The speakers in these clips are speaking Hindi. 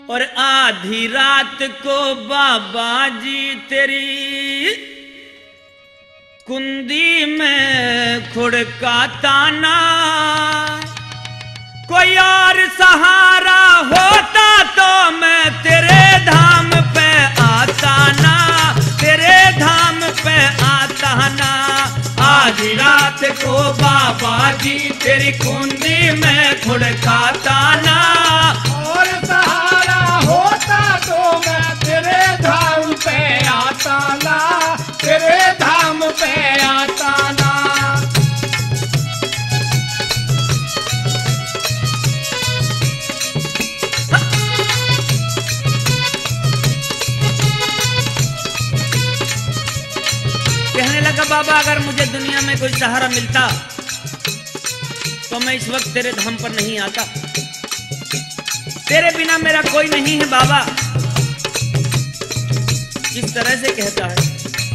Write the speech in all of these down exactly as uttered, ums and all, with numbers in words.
और आधी रात को बाबा जी तेरी कुंदी में खुड़का ताना, कोई और सहारा होता तो मैं तेरे धाम पे आता ना, तेरे धाम पे आता ना। आधी रात को बाबा जी तेरी कुंदी में खुड़का ताना, और सहारा होता तो मैं तेरे धाम पे आता ना, तेरे धाम पे आता ना। कहने लगा बाबा अगर मुझे दुनिया में कोई सहारा मिलता तो मैं इस वक्त तेरे धाम पर नहीं आता, तेरे बिना मेरा कोई नहीं है बाबा। किस तरह से कहता है,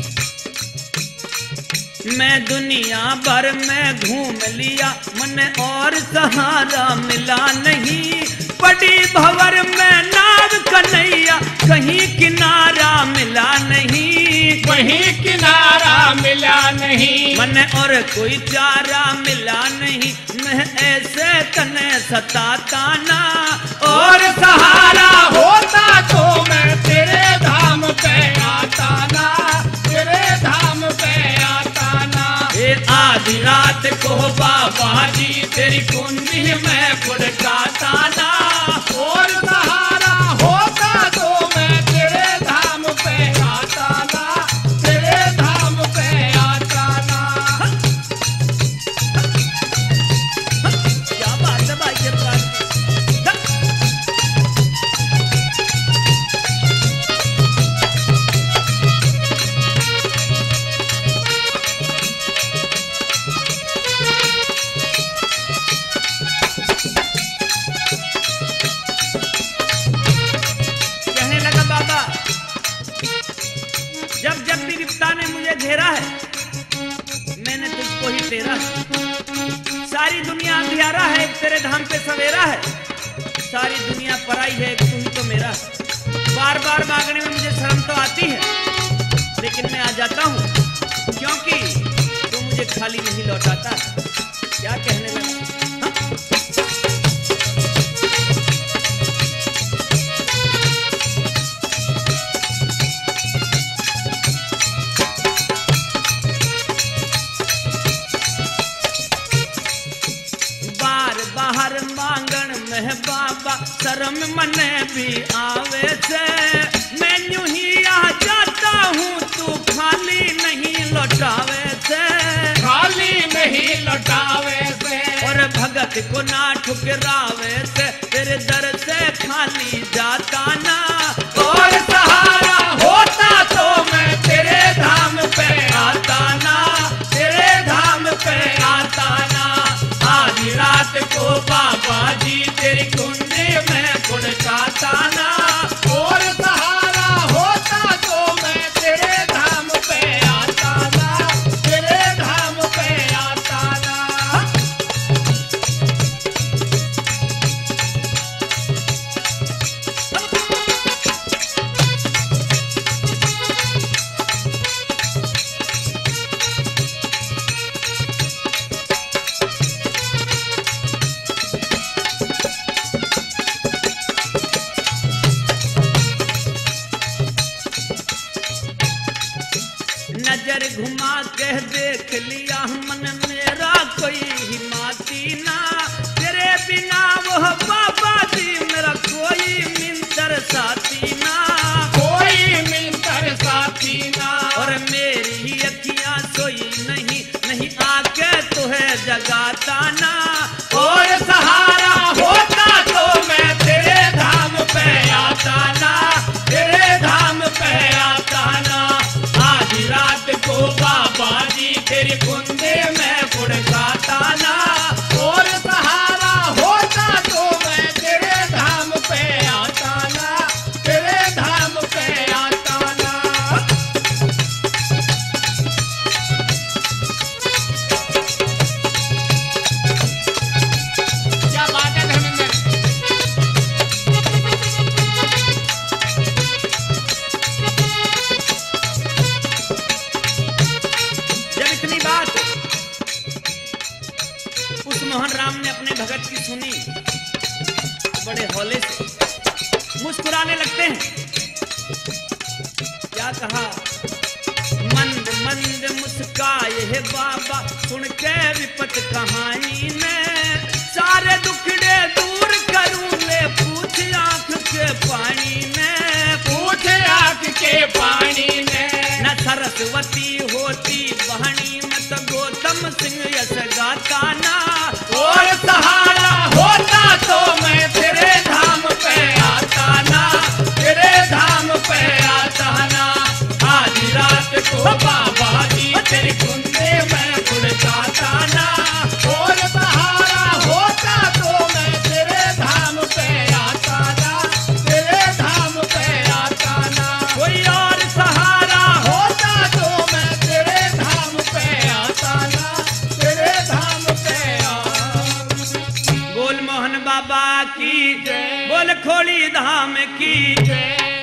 मैं दुनिया भर में घूम लिया मन और सहारा मिला नहीं, बड़ी भंवर में नाव कन्हैया कहीं किनारा मिला नहीं, कहीं किनारा मिला नहीं, मन और कोई चारा मिला नहीं, मैं ऐसे तने सताता ना, और सहारा होता तो मैं तेरे धाम पे आता ना, तेरे धाम पे आता ना। ये आधी रात को बाबा जी तेरी कुंडी में खुड़काता ना, और सहारा होता तो मैं तेरे धाम पे आता ना, तेरे धाम पे आता ना। क्या बात है भाई के पास। कहने लगा बाबा जब जब भी विपदा ने मुझे घेरा है मैंने तुझको ही तेरा है, सारी दुनिया अंधियारा है एक तेरे धाम पे सवेरा है, सारी दुनिया पराई है एक तू ही तो मेरा है। बार बार मांगने में मुझे शर्म तो आती है लेकिन मैं आ जाता हूँ क्योंकि तू मुझे खाली नहीं लौटाता। क्या कहने लगा, बाहर मांगण में बाबा शर्म मने भी आवे से, मैं यूं ही आ जाता हूँ तू खाली नहीं लौटावे से, खाली नहीं लौटावे से, और भगत को ना ठुकरावे से, तेरे दर से खाली जाता ना, और सहारा होता तो मैं तेरे धाम पे आता ना, तेरे धाम पे आता ना। आधी रात को बाबा जी तेरी कुंडी में खुड़काता ना, और सहारा होता तो मैं तेरे धाम पे आता ना, तेरे धाम पे आता ना। नजर घुमा के देख लिया मन मेरा कोई हिमाती ना, तेरे बिना वो बाबा जी मेरा कोई मिंतर साथी ना, कोई मिलकर साथी ना, और मेरी अखियां सोई नहीं नहीं आके तुहे जगाता ना, और सहारा होता तो मैं तेरे धाम पे आता ना, तेरे धाम पे आता ना। आधी रात को बाबा जी तेरी कुंडी में खुड़काता ना, और सहारा होता तो मैं तेरे हौले से मुस्कुराने लगते हैं। क्या कहा? मंद मंद मुस्काए है बाबा सुन के विपत कहानी ने, सारे दुखड़े दूर करूं ले पूछ आंख के पानी ने, पूछ आंख के पानी ने। न सरस्वती होती बहनी में तो गौतम सिंह यस गाता ना, और सहारा होता तो मैं तेरे धाम पे आता ना, तेरे धाम पे आता ना। आधी रात को बाबा जी तेरी कुंडे में खुल जाता ना, और सहारा होता तो मैं तेरे धाम पे आता ना, तेरे धाम पे आता ना। कोई और सहारा होता तो मैं तेरे धाम पे आता ना, तेरे धाम पे आता। बोल मोहन बाबा की जय। बोल खोड़ी धाम की जय।